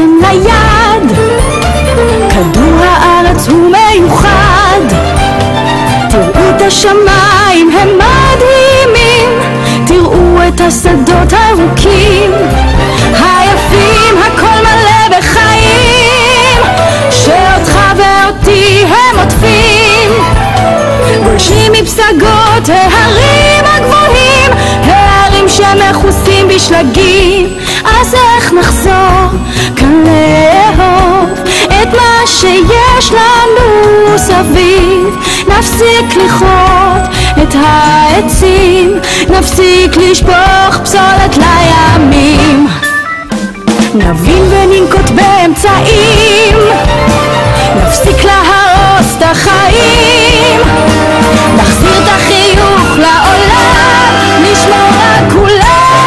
לקחתם ליד, כדור הארץ הוא מיוחד. תראו את השמיים הם מדהימים, תראו את השדות הארוכים היפים, הכל מלא בחיים, שאותך ואותי הם עוטפים. גולשים מפסגות ההרים הגבוהים, ההרים שמכוסים בשלגים. אז איך נחזור כאן לאהוב את מה שיש לנו סביב? נפסיק לכרות את העצים, נפסיק לשפוך פסולת לימים, נבין וננקוט באמצעים, נפסיק להרוס את החיים, נחזיר את החיוך לעולם, נשמור על כולם.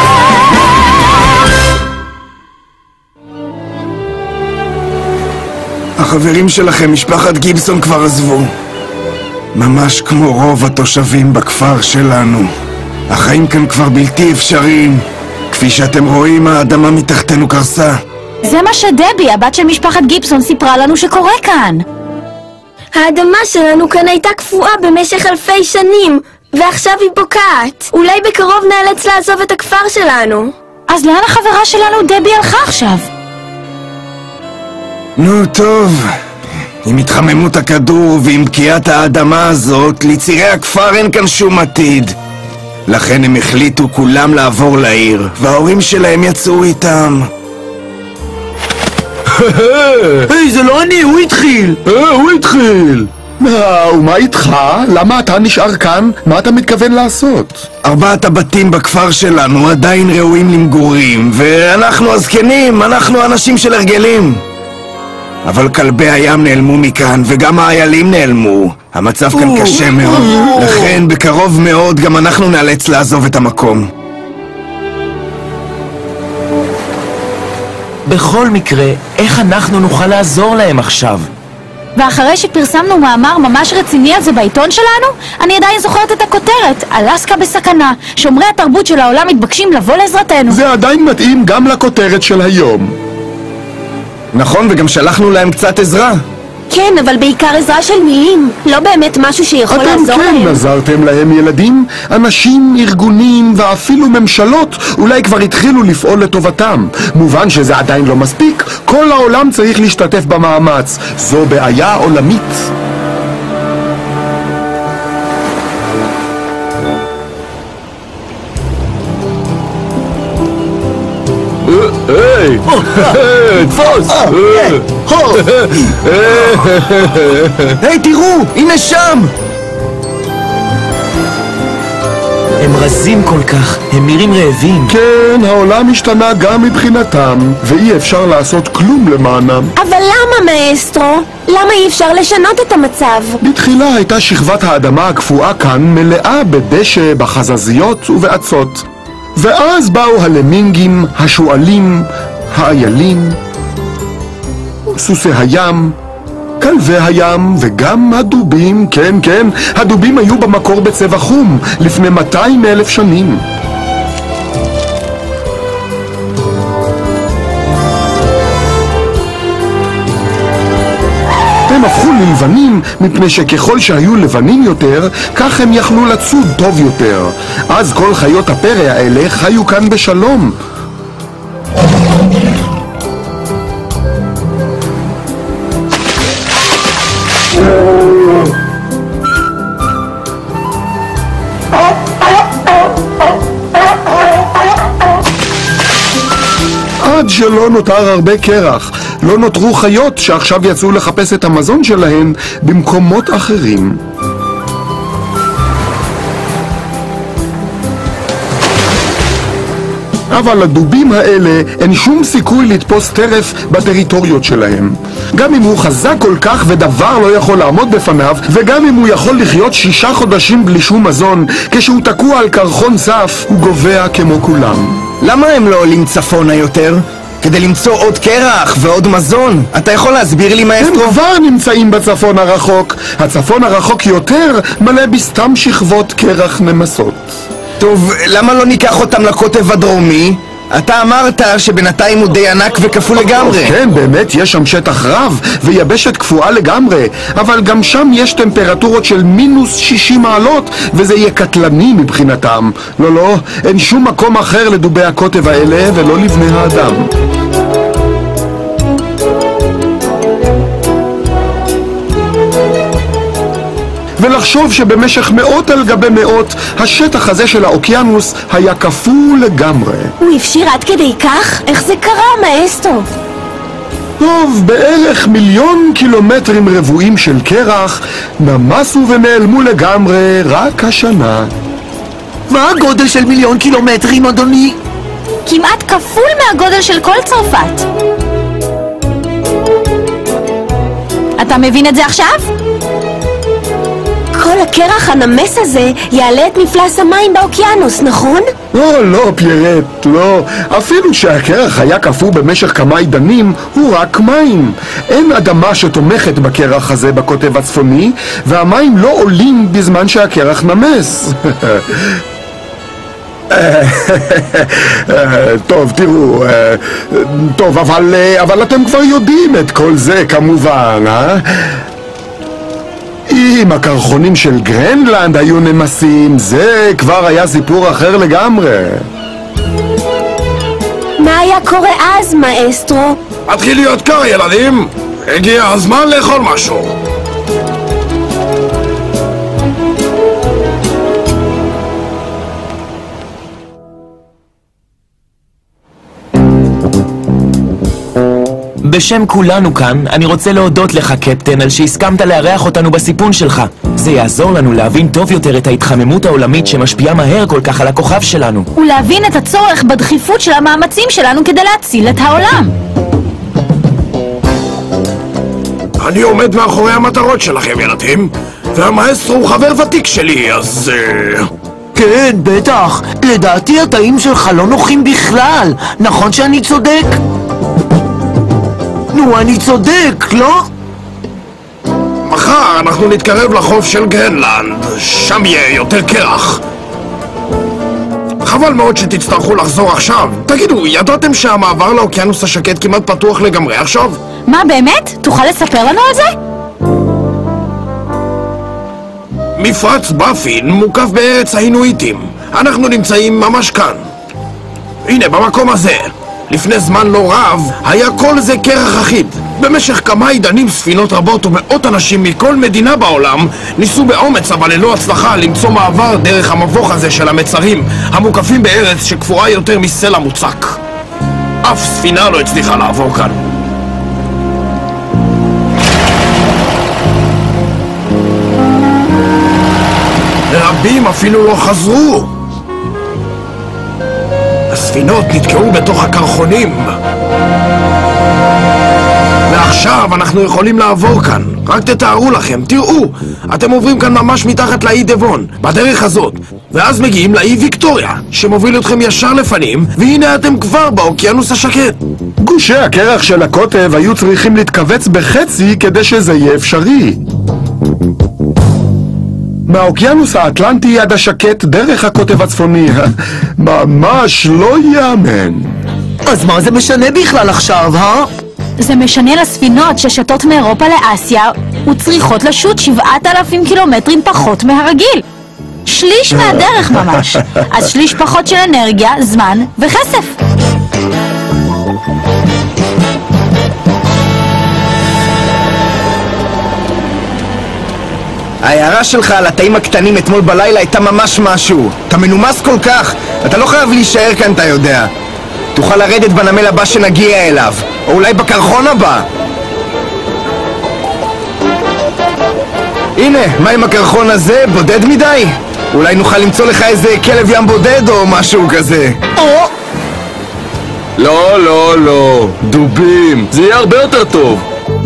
החברים שלכם, משפחת גיבסון, כבר עזבו. ממש כמו רוב התושבים בכפר שלנו. החיים כאן כבר בלתי אפשריים. כפי שאתם רואים, האדמה מתחתנו קרסה. זה מה שדבי, הבת של משפחת גיבסון, סיפרה לנו שקורה כאן. האדמה שלנו כאן הייתה קפואה במשך אלפי שנים, ועכשיו היא בוקעת. אולי בקרוב נאלץ לעזוב את הכפר שלנו. אז לאן החברה שלנו דבי הלכה עכשיו? נו טוב, עם התחממות הכדור ועם בקיעת האדמה הזאת, לצירי הכפר אין כאן שום עתיד. לכן הם החליטו כולם לעבור לעיר, וההורים שלהם יצאו איתם. היי, זה לא אני, הוא התחיל! הוא התחיל! ומה איתך? למה אתה נשאר כאן? מה אתה מתכוון לעשות? 4 הבתים בכפר שלנו עדיין ראויים למגורים, ואנחנו הזקנים, אנחנו אנשים של הרגלים. אבל כלבי הים נעלמו מכאן, וגם האיילים נעלמו. המצב כאן קשה מאוד, לכן בקרוב מאוד גם אנחנו נאלץ לעזוב את המקום. בכל מקרה, איך אנחנו נוכל לעזור להם עכשיו? ואחרי שפרסמנו מאמר ממש רציני על זה בעיתון שלנו, אני עדיין זוכרת את הכותרת, אלסקה בסכנה. שומרי התרבות של העולם מתבקשים לבוא לעזרתנו. זה עדיין מתאים גם לכותרת של היום. נכון, וגם שלחנו להם קצת עזרה. כן, אבל בעיקר עזרה של מילים, לא באמת משהו שיכול לעזור להם. אתם כן עזרתם להם, ילדים. אנשים, ארגונים ואפילו ממשלות אולי כבר התחילו לפעול לטובתם. מובן שזה עדיין לא מספיק, כל העולם צריך להשתתף במאמץ. זו בעיה עולמית. היי! תפוס! היי, תראו! הנה שם! הם רזים כל כך, הם נראים רעבים. כן, העולם השתנה גם מבחינתם, ואי אפשר לעשות כלום למענם. אבל למה, מאסטרו? למה אי אפשר לשנות את המצב? בתחילה הייתה שכבת האדמה הקפואה כאן מלאה בדשא, בחזזיות ובעצות. ואז באו הלמינגים, השואלים, האיילים, סוסי הים, כלבי הים וגם הדובים. כן, כן, הדובים היו במקור בצבע חום לפני 200,000 שנים. הם הפכו ללבנים מפני שככל שהיו לבנים יותר, כך הם יכלו לצוד טוב יותר. אז כל חיות הפרא האלה חיו כאן בשלום. עד שלא נותר הרבה קרח, לא נותרו חיות שעכשיו יצאו לחפש את המזון שלהן במקומות אחרים. אבל לדובים האלה אין שום סיכוי לתפוס טרף בטריטוריות שלהם. גם אם הוא חזק כל כך ודבר לא יכול לעמוד בפניו, וגם אם הוא יכול לחיות 6 חודשים בלי שום מזון, כשהוא תקוע על קרחון צף, הוא גובע כמו כולם. למה הם לא עולים צפונה יותר? כדי למצוא עוד קרח ועוד מזון? אתה יכול להסביר לי, מאסטרו? הם כבר נמצאים בצפון הרחוק. הצפון הרחוק יותר מלא בסתם שכבות קרח נמסות. טוב, למה לא ניקח אותם לקוטב הדרומי? אתה אמרת שבינתיים הוא די ענק וכפול לגמרי. כן, באמת, יש שם שטח רב ויבשת קפואה לגמרי, אבל גם שם יש טמפרטורות של מינוס 60 מעלות, וזה יהיה קטלני מבחינתם. לא, אין שום מקום אחר לדובי הקוטב האלה ולא לבני האדם. ולחשוב שבמשך מאות על גבי מאות השטח הזה של האוקיינוס היה כפול לגמרי. הוא הפשיר עד כדי כך? איך זה קרה, מאסטרו? טוב, בערך 1,000,000 קילומטרים רבועים של קרח נמסו ונעלמו לגמרי רק השנה. מה הגודל של 1,000,000 קילומטרים, אדוני? כמעט כפול מהגודל של כל צרפת. אתה מבין את זה עכשיו? כל הקרח הנמס הזה יעלה את מפלס המים באוקיינוס, נכון? לא, פיירט, לא. אפילו שהקרח היה קפוא במשך כמה עידנים, הוא רק מים. אין אדמה שתומכת בקרח הזה בקוטב הצפוני, והמים לא עולים בזמן שהקרח נמס. טוב, תראו, טוב, אבל אתם כבר יודעים את כל זה כמובן, אה? אם הקרחונים של גרנלנד היו נמסים, זה כבר היה סיפור אחר לגמרי. מה היה קורה אז, מאסטרו? מתחיל להיות קר, ילדים. הגיע הזמן לאכול משהו. בשם כולנו כאן, אני רוצה להודות לך, קפטן, על שהסכמת לארח אותנו בסיפון שלך. זה יעזור לנו להבין טוב יותר את ההתחממות העולמית שמשפיעה מהר כל כך על הכוכב שלנו. ולהבין את הצורך בדחיפות של המאמצים שלנו כדי להציל את העולם. אני עומד מאחורי המטרות שלכם, ילדים, והמאסטרו הוא חבר ותיק שלי, אז... כן, בטח. לדעתי התאים שלך לא נוחים בכלל. נכון שאני צודק? נו, אני צודק, לא? מחר אנחנו נתקרב לחוף של גרנלנד, שם יהיה יותר קרח. חבל מאוד שתצטרכו לחזור עכשיו. תגידו, ידעתם שהמעבר לאוקיינוס השקט כמעט פתוח לגמרי עכשיו? מה, באמת? תוכל לספר לנו על זה? מפרץ באפין מוקף בארץ ההינואיטים. אנחנו נמצאים ממש כאן. הנה, במקום הזה. לפני זמן לא רב, היה כל זה קרח אחיד. במשך כמה עידנים ספינות רבות ומאות אנשים מכל מדינה בעולם ניסו באומץ אבל ללא הצלחה למצוא מעבר דרך המבוך הזה של המצרים המוקפים בארץ שקפואה יותר מסלע מוצק. אף ספינה לא הצליחה לעבור כאן. רבים אפילו לא חזרו. הספינות נתקעו בתוך הקרחונים. ועכשיו אנחנו יכולים לעבור כאן. רק תתארו לכם, תראו, אתם עוברים כאן ממש מתחת לאי דבון, בדרך הזאת, ואז מגיעים לאי ויקטוריה, שמוביל אתכם ישר לפנים, והנה אתם כבר באוקיינוס השקט. גושי הקרח של הקוטב היו צריכים להתכווץ בחצי כדי שזה יהיה אפשרי. מהאוקיינוס האטלנטי עד השקט דרך הקוטב הצפוני. ממש לא יאמן. אז מה זה משנה בכלל עכשיו, זה משנה לספינות ששטות מאירופה לאסיה וצריכות לשוט 7,000 קילומטרים פחות מהרגיל. שליש מהדרך ממש. אז שליש פחות של אנרגיה, זמן וכסף. ההערה שלך על התאים הקטנים אתמול בלילה הייתה ממש משהו. אתה מנומס כל כך, אתה לא חייב להישאר כאן, אתה יודע. תוכל לרדת בנמל הבא שנגיע אליו, או אולי בקרחון הבא. הנה, מה עם הקרחון הזה? בודד מדי? אולי נוכל למצוא לך איזה כלב ים בודד או משהו כזה. לא, דובים, זה יהיה הרבה יותר טוב.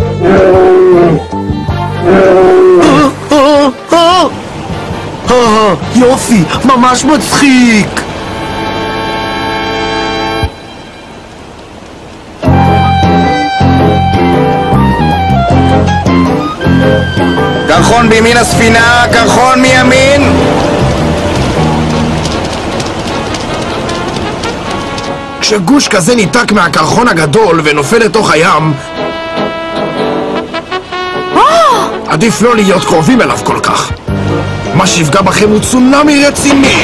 יופי, ממש מצחיק. קרחון בימין הספינה, קרחון מימין. כשגוש כזה ניתק מהקרחון הגדול ונופל לתוך הים, עדיף לא להיות קרובים אליו כל כך. מה שיפגע בכם הוא צונאמי רציני.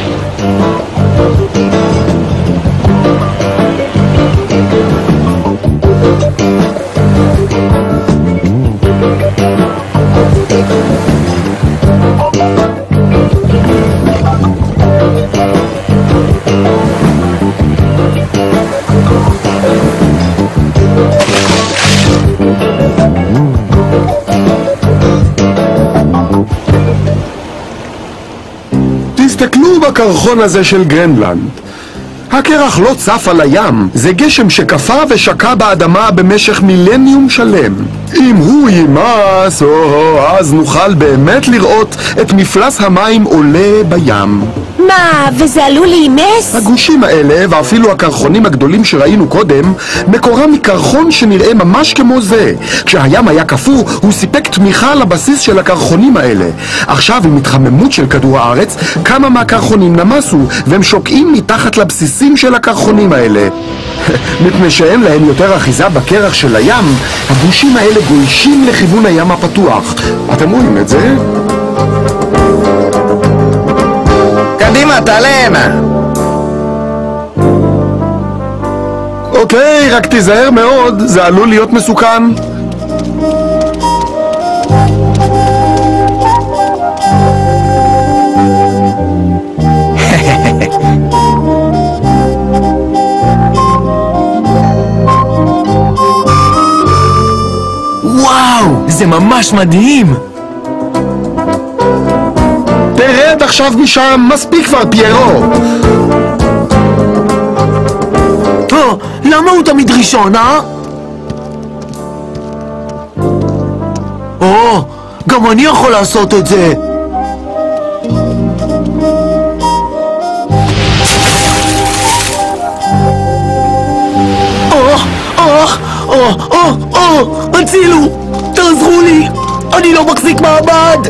תסתכלו בקרחון הזה של גרנלנד. הקרח לא צף על הים, זה גשם שקפה ושקע באדמה במשך מילניום שלם. אם הוא יימס, אז נוכל באמת לראות את מפלס המים עולה בים. מה, וזה עלול להימס? הגושים האלה, ואפילו הקרחונים הגדולים שראינו קודם, מקורם מקרחון שנראה ממש כמו זה. כשהים היה קפוא, הוא סיפק תמיכה לבסיס של הקרחונים האלה. עכשיו, עם התחממות של כדור הארץ, כמה מהקרחונים נמסו, והם שוקעים מתחת לבסיסים של הקרחונים האלה. מפני שאין להם יותר אחיזה בקרח של הים, הגושים האלה גולשים לכיוון הים הפתוח. אתם רואים את זה? קדימה, תעלה הנה. אוקיי, רק תיזהר מאוד, זה עלול להיות מסוכן. וואו, זה ממש מדהים! תרד עכשיו משם, מספיק כבר פיירו. למה הוא תמיד ראשון, אה? גם אני יכול לעשות את זה. הצילו! תעזרו לי! אני לא מחזיק מעמד!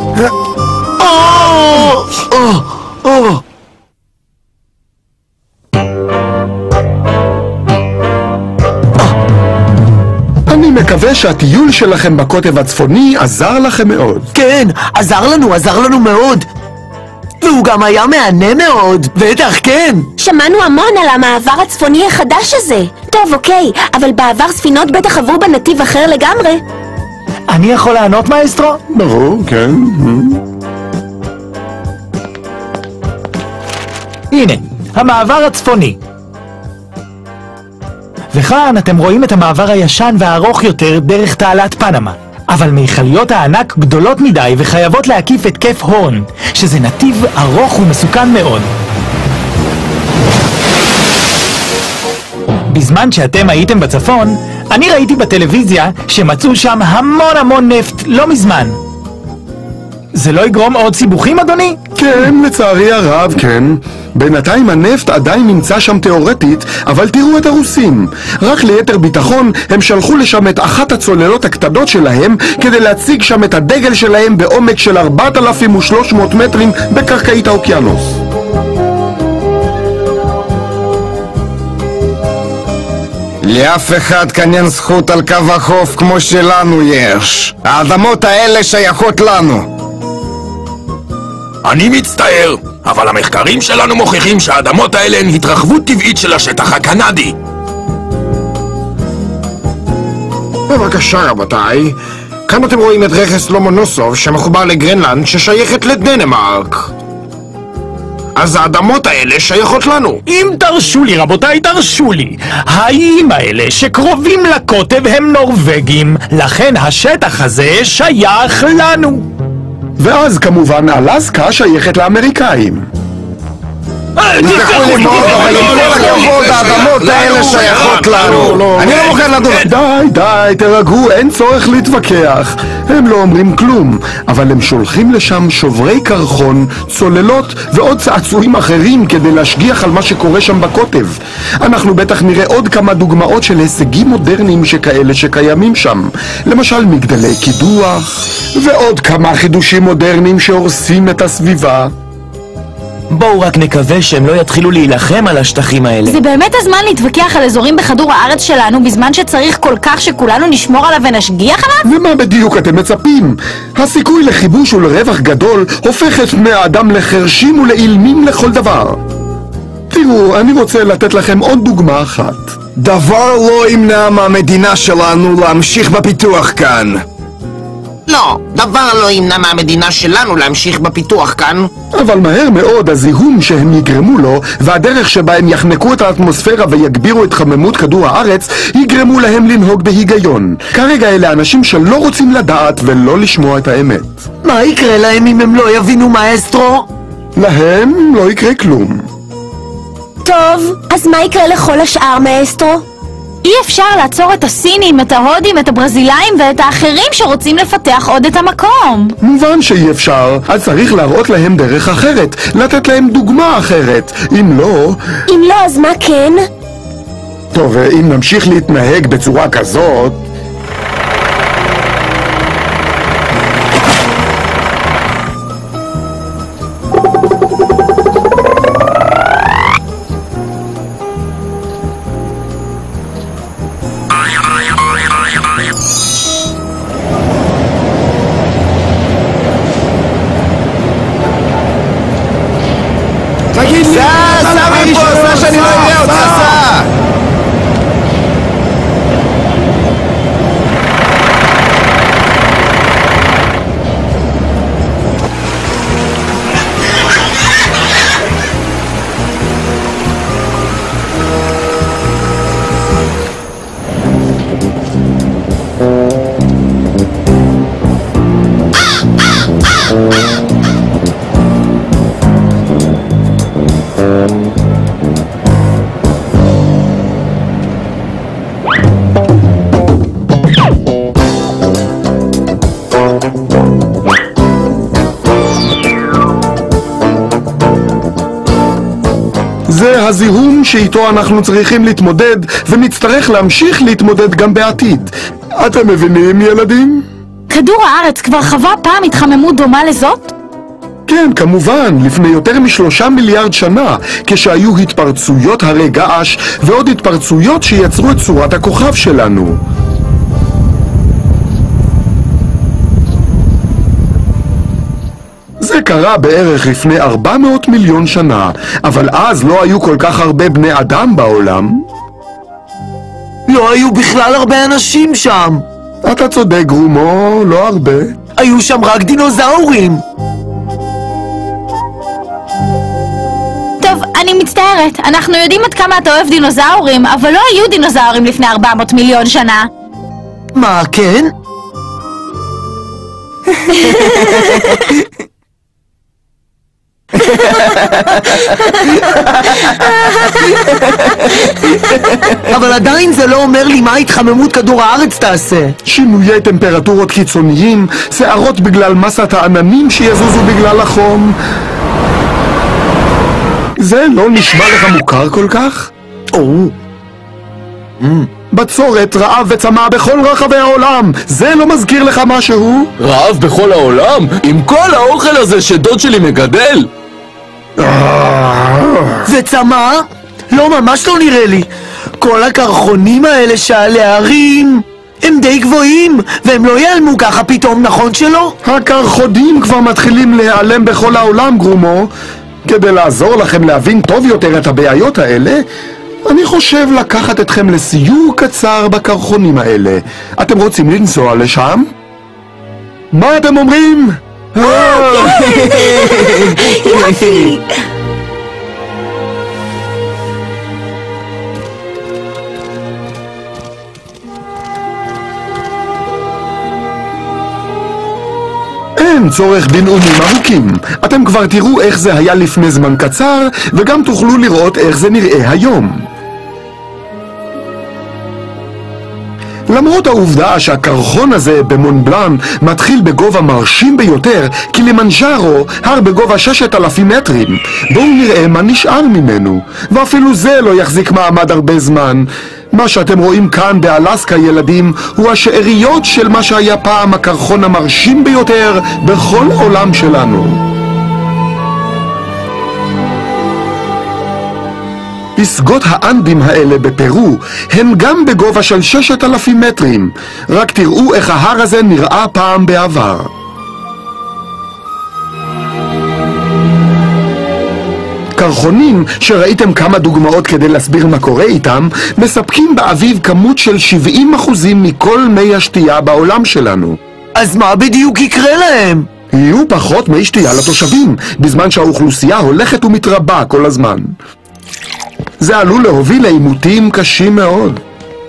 אני מקווה שהטיול שלכם בקוטב הצפוני עזר לכם מאוד. כן, עזר לנו מאוד. והוא גם היה מהנה מאוד. בטח, כן. שמענו המון על המעבר הצפוני החדש הזה. טוב, אוקיי, אבל בעבר ספינות בטח עברו בנתיב אחר לגמרי. אני יכול לענות, מאסטרו? ברור, כן. הנה, המעבר הצפוני. וכאן אתם רואים את המעבר הישן והארוך יותר דרך תעלת פנמה. אבל מכליות הענק גדולות מדי וחייבות להקיף את כף הורן, שזה נתיב ארוך ומסוכן מאוד. בזמן שאתם הייתם בצפון, אני ראיתי בטלוויזיה שמצאו שם המון נפט לא מזמן. זה לא יגרום עוד סיבוכים, אדוני? כן, לצערי הרב, כן. בינתיים הנפט עדיין נמצא שם תיאורטית, אבל תראו את הרוסים. רק ליתר ביטחון, הם שלחו לשם את אחת הצוללות הקטנות שלהם כדי להציג שם את הדגל שלהם בעומק של 4,300 מטרים בקרקעית האוקיינוס. לאף אחד כאן אין זכות על קו החוף כמו שלנו יש. האדמות האלה שייכות לנו. אני מצטער, אבל המחקרים שלנו מוכיחים שהאדמות האלה הן התרחבות טבעית של השטח הקנדי. בבקשה רבותיי, כאן אתם רואים את רכס לומונוסוב שמחובר לגרנלנד ששייכת לדנמרק. אז האדמות האלה שייכות לנו. אם תרשו לי, רבותיי, תרשו לי. האיים האלה שקרובים לקוטב הם נורווגים, לכן השטח הזה שייך לנו. ואז כמובן אלסקה שייכת לאמריקאים. תסלחו לי מאוד, אבל עם כל הכבוד, האדמות האלה שייכות לנו. אני לא מוכן לדון. די, תרגעו, אין צורך להתווכח. הם לא אומרים כלום, אבל הם שולחים לשם שוברי קרחון, צוללות ועוד צעצועים אחרים כדי להשגיח על מה שקורה שם בקוטב. אנחנו בטח נראה עוד כמה דוגמאות של הישגים מודרניים שכאלה שקיימים שם. למשל מגדלי קידוח, ועוד כמה חידושים מודרניים שהורסים את הסביבה. בואו רק נקווה שהם לא יתחילו להילחם על השטחים האלה. זה באמת הזמן להתווכח על אזורים בכדור הארץ שלנו בזמן שצריך כל כך שכולנו נשמור עליו ונשגיח עליו? ומה בדיוק אתם מצפים? הסיכוי לכיבוש ולרווח גדול הופך את בני האדם לחרשים ולאילמים לכל דבר. תראו, אני רוצה לתת לכם עוד דוגמה אחת. דבר לא ימנע מהמדינה שלנו להמשיך בפיתוח כאן. לא, דבר לא ימנע מהמדינה שלנו להמשיך בפיתוח כאן. אבל מהר מאוד הזיהום שהם יגרמו לו והדרך שבה הם יחנקו את האטמוספירה ויגבירו את חממות כדור הארץ יגרמו להם לנהוג בהיגיון. כרגע אלה אנשים שלא רוצים לדעת ולא לשמוע את האמת. מה יקרה להם אם הם לא יבינו, מאסטרו? להם לא יקרה כלום. טוב, אז מה יקרה לכל השאר, מאסטרו? אי אפשר לעצור את הסינים, את ההודים, את הברזילאים ואת האחרים שרוצים לפתח עוד את המקום. מובן שאי אפשר, אז צריך להראות להם דרך אחרת, לתת להם דוגמה אחרת. אם לא... אם לא, אז מה כן? טוב, אם נמשיך להתנהג בצורה כזאת... תגיד לי, סע מפה, סע שאני לא אראה אותך, סע! זה הזיהום שאיתו אנחנו צריכים להתמודד, ונצטרך להמשיך להתמודד גם בעתיד. אתם מבינים, ילדים? כדור הארץ כבר חווה פעם התחממות דומה לזאת? כן, כמובן, לפני יותר מ3 מיליארד שנה, כשהיו התפרצויות הרי געש ועוד התפרצויות שיצרו את צורת הכוכב שלנו. זה קרה בערך לפני 400 מיליון שנה, אבל אז לא היו כל כך הרבה בני אדם בעולם. לא היו בכלל הרבה אנשים שם. אתה צודק, גרומו, לא הרבה. היו שם רק דינוזאורים. טוב, אני מצטערת, אנחנו יודעים עד כמה אתה אוהב דינוזאורים, אבל לא היו דינוזאורים לפני 400 מיליון שנה. מה, כן? אבל עדיין זה לא אומר לי מה התחממות כדור הארץ תעשה. שינויי טמפרטורות קיצוניים, שערות בגלל מסת העננים שיזוזו בגלל החום. זה לא נשמע לך מוכר כל כך? בצורת, רעב וצמא בכל רחבי העולם. זה לא מזכיר לך משהו? רעב בכל העולם? עם כל האוכל הזה שדוד שלי מגדל? וצמא? לא, ממש לא נראה לי. כל הקרחונים האלה שעל ההרים הם די גבוהים, והם לא ייעלמו ככה פתאום, נכון שלא? הקרחונים כבר מתחילים להיעלם בכל העולם, גרומו. כדי לעזור לכם להבין טוב יותר את הבעיות האלה, אני חושב לקחת אתכם לסיור קצר בקרחונים האלה. אתם רוצים לנסוע לשם? מה אתם אומרים? יופי! אין צורך בנאומים ארוכים. אתם כבר תראו איך זה היה לפני זמן קצר, וגם תוכלו לראות איך זה נראה היום. למרות העובדה שהקרחון הזה במונבלן מתחיל בגובה מרשים ביותר, קילימנג'ארו הר בגובה 6,000 מטרים. בואו נראה מה נשאר ממנו, ואפילו זה לא יחזיק מעמד הרבה זמן. מה שאתם רואים כאן באלסקה, ילדים, הוא השאריות של מה שהיה פעם הקרחון המרשים ביותר בכל העולם שלנו. פסגות האנדים האלה בפרו הן גם בגובה של 6,000 מטרים. רק תראו איך ההר הזה נראה פעם בעבר. קרחונים, שראיתם כמה דוגמאות כדי להסביר מה קורה איתם, מספקים באביב כמות של 70% מכל מי השתייה בעולם שלנו. אז מה בדיוק יקרה להם? יהיו פחות מי שתייה לתושבים, בזמן שהאוכלוסייה הולכת ומתרבה כל הזמן. זה עלול להוביל לעימותים קשים מאוד.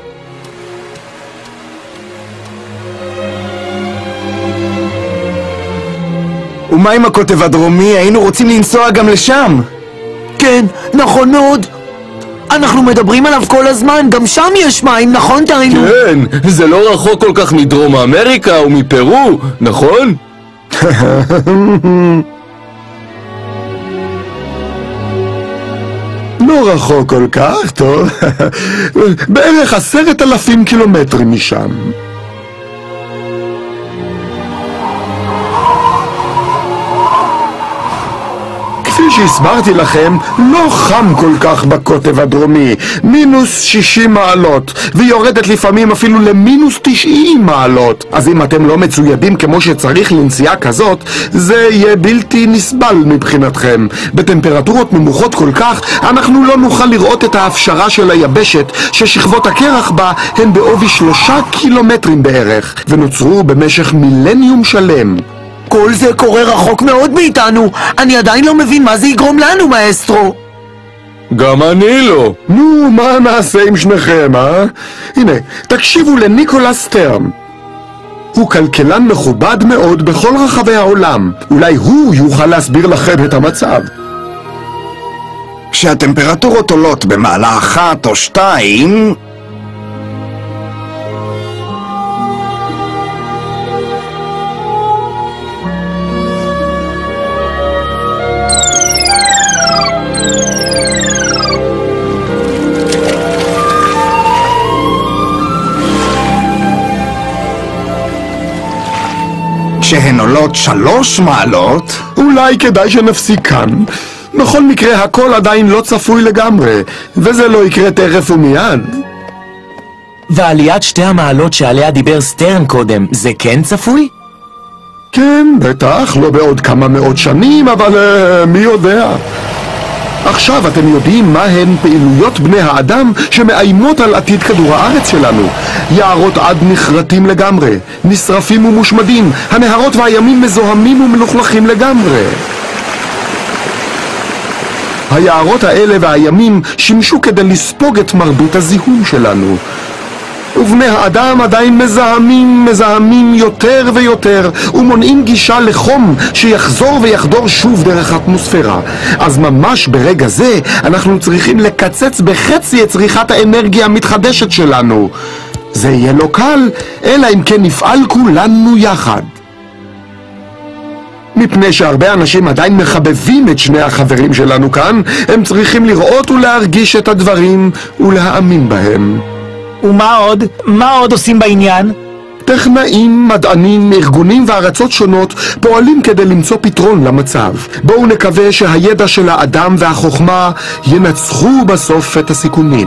ומה עם הקוטב הדרומי? היינו רוצים לנסוע גם לשם. כן, נכון מאוד. אנחנו מדברים עליו כל הזמן, גם שם יש מים, נכון טרינו? כן, זה לא רחוק כל כך מדרום אמריקה ומפרו, נכון? לא רחוק כל כך, טוב. בערך 10,000 קילומטרים משם. כפי שהסברתי לכם, לא חם כל כך בקוטב הדרומי, מינוס 60 מעלות, ויורדת לפעמים אפילו למינוס 90 מעלות. אז אם אתם לא מצוידים כמו שצריך לנסיעה כזאת, זה יהיה בלתי נסבל מבחינתכם. בטמפרטורות נמוכות כל כך, אנחנו לא נוכל לראות את ההפשרה של היבשת, ששכבות הקרח בה הן בעובי 3 קילומטרים בערך, ונוצרו במשך מילניום שלם. כל זה קורה רחוק מאוד מאיתנו. אני עדיין לא מבין מה זה יגרום לנו, מאסטרו. גם אני לא. נו, מה נעשה עם שניכם, אה? הנה, תקשיבו לניקולס סטרן. הוא כלכלן מכובד מאוד בכל רחבי העולם. אולי הוא יוכל להסביר לכם את המצב. כשהטמפרטורות עולות במעלה 1 או 2... כשהן עולות 3 מעלות... אולי כדאי שנפסיק כאן. בכל מקרה, הכל עדיין לא צפוי לגמרי, וזה לא יקרה תכף ומיד. ועליית 2 המעלות שעליה דיבר סטרן קודם, זה כן צפוי? כן, בטח, לא בעוד כמה מאות שנים, אבל מי יודע? עכשיו אתם יודעים מה הן פעילויות בני האדם שמאיימות על עתיד כדור הארץ שלנו. יערות עד נחרטים לגמרי, נשרפים ומושמדים, הנהרות והימים מזוהמים ומלוכלכים לגמרי. היערות האלה והימים שימשו כדי לספוג את מרבית הזיהום שלנו. ובני האדם עדיין מזהמים יותר ויותר, ומונעים גישה לחום שיחזור ויחדור שוב דרך האטמוספירה. אז ממש ברגע זה אנחנו צריכים לקצץ בחצי את צריכת האנרגיה המתחדשת שלנו. זה יהיה לא קל, אלא אם כן נפעל כולנו יחד. מפני שהרבה אנשים עדיין מחבבים את שני החברים שלנו כאן, הם צריכים לראות ולהרגיש את הדברים ולהאמין בהם. ומה עוד? מה עוד עושים בעניין? טכנאים, מדענים, ארגונים וארצות שונות פועלים כדי למצוא פתרון למצב. בואו נקווה שהידע של האדם והחוכמה ינצחו בסוף את הסיכונים.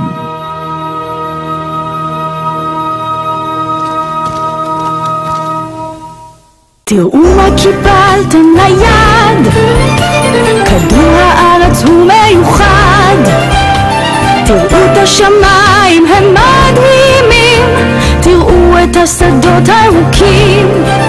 תראו מה קיבלתם ליד, כדור הארץ הוא מיוחד. תראו את השמיים הם מדהימים, תראו את השדות הירוקים.